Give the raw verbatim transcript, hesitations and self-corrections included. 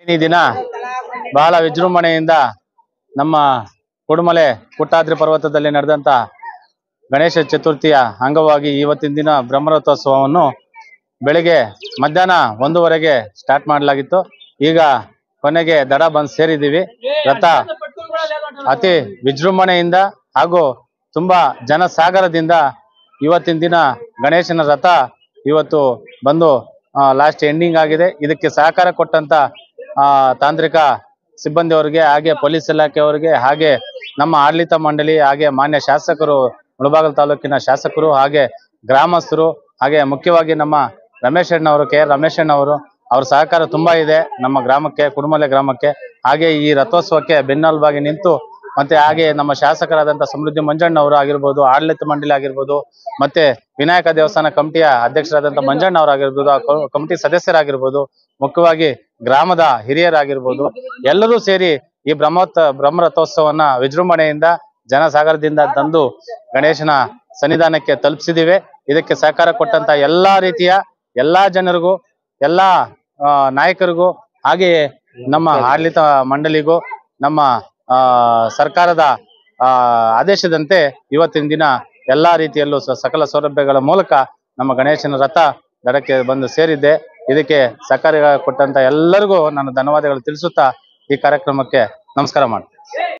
ಈ ದಿನ ಬಹಳ ವಿಜೃಂಭಣೆಯಿಂದ ನಮ್ಮ ಕುಡುಮಲೆ ಕುಟ್ಟಾದ್ರಿ ಪರ್ವತದಲ್ಲಿ ನಡೆದಂತ ಗಣೇಶ ಚತುರ್ಥಿಯ ಅಂಗವಾಗಿ ಇವತ್ತಿನ ದಿನ ಬ್ರಹ್ಮರಥೋತ್ಸವವನ್ನು ಬೆಳಗ್ಗೆ ಮಧ್ಯಾಹ್ನ ಒಂದೂವರೆಗೆ ಸ್ಟಾರ್ಟ್ ಮಾಡಲಾಗಿತ್ತು. ಈಗ ಕೊನೆಗೆ ದಡ ಬಂದು ಸೇರಿದ್ದೀವಿ. ರಥ ಅತಿ ವಿಜೃಂಭಣೆಯಿಂದ ಹಾಗೂ ತುಂಬಾ ಜನಸಾಗರದಿಂದ ಇವತ್ತಿನ ದಿನ ಗಣೇಶನ ರಥ ಇವತ್ತು ಬಂದು ಲಾಸ್ಟ್ ಎಂಡಿಂಗ್ ಆಗಿದೆ. ಇದಕ್ಕೆ ಸಹಕಾರ ಕೊಟ್ಟಂತ ಆ ತಾಂತ್ರಿಕ ಸಿಬ್ಬಂದಿಯವರಿಗೆ, ಹಾಗೆ ಪೊಲೀಸ್ ಇಲಾಖೆಯವರಿಗೆ, ಹಾಗೆ ನಮ್ಮ ಆಡಳಿತ ಮಂಡಳಿ, ಹಾಗೆ ಮಾನ್ಯ ಶಾಸಕರು, ಮುಳಬಾಗಿಲು ತಾಲೂಕಿನ ಶಾಸಕರು, ಹಾಗೆ ಗ್ರಾಮಸ್ಥರು, ಹಾಗೆ ಮುಖ್ಯವಾಗಿ ನಮ್ಮ ರಮೇಶ್ ಅಣ್ಣವರು, ಕೆ ರಮೇಶ್ ಅಣ್ಣವರು, ಅವ್ರ ಸಹಕಾರ ತುಂಬಾ ಇದೆ ನಮ್ಮ ಗ್ರಾಮಕ್ಕೆ, ಕುಡುಮಲೆ ಗ್ರಾಮಕ್ಕೆ. ಹಾಗೆ ಈ ರಥೋತ್ಸವಕ್ಕೆ ಬೆನ್ನೆಲುಬಾಗಿ ನಿಂತು ಮತ್ತೆ ಹಾಗೆ ನಮ್ಮ ಶಾಸಕರಾದಂತಹ ಸಮೃದ್ಧಿ ಮಂಜಣ್ಣ ಅವರು ಆಗಿರ್ಬೋದು, ಆಡಳಿತ ಮಂಡಳಿ ಆಗಿರ್ಬೋದು, ಮತ್ತೆ ವಿನಾಯಕ ದೇವಸ್ಥಾನ ಕಮಿಟಿಯ ಅಧ್ಯಕ್ಷರಾದಂತಹ ಮಂಜಣ್ಣ ಅವರಾಗಿರ್ಬೋದು, ಆ ಕಮಿಟಿ ಸದಸ್ಯರಾಗಿರ್ಬೋದು, ಮುಖ್ಯವಾಗಿ ಗ್ರಾಮದ ಹಿರಿಯರಾಗಿರ್ಬೋದು, ಎಲ್ಲರೂ ಸೇರಿ ಈ ಬ್ರಹ್ಮೋತ್ ಬ್ರಹ್ಮರಥೋತ್ಸವನ್ನ ವಿಜೃಂಭಣೆಯಿಂದ ಜನಸಾಗರದಿಂದ ತಂದು ಗಣೇಶನ ಸನ್ನಿಧಾನಕ್ಕೆ ತಲುಪಿಸಿದಿವೆ. ಇದಕ್ಕೆ ಸಹಕಾರ ಕೊಟ್ಟಂತ ಎಲ್ಲಾ ರೀತಿಯ ಎಲ್ಲಾ ಜನರಿಗೂ, ಎಲ್ಲಾ ನಾಯಕರಿಗೂ, ಹಾಗೆಯೇ ನಮ್ಮ ಆಡಳಿತ ಮಂಡಳಿಗೂ, ನಮ್ಮ ಆ ಸರ್ಕಾರದ ಆ ಆದೇಶದಂತೆ ಇವತ್ತಿನ ದಿನ ಎಲ್ಲಾ ರೀತಿಯಲ್ಲೂ ಸಕಲ ಸೌಲಭ್ಯಗಳ ಮೂಲಕ ನಮ್ಮ ಗಣೇಶನ ರಥ ದಡಕ್ಕೆ ಬಂದು ಸೇರಿದ್ದೆ. ಇದಕ್ಕೆ ಸಹಕಾರ ಕೊಟ್ಟಂತ ಎಲ್ಲರಿಗೂ ನಾನು ಧನ್ಯವಾದಗಳು ತಿಳಿಸುತ್ತಾ ಈ ಕಾರ್ಯಕ್ರಮಕ್ಕೆ ನಮಸ್ಕಾರ ಮಾಡ್ತೀನಿ.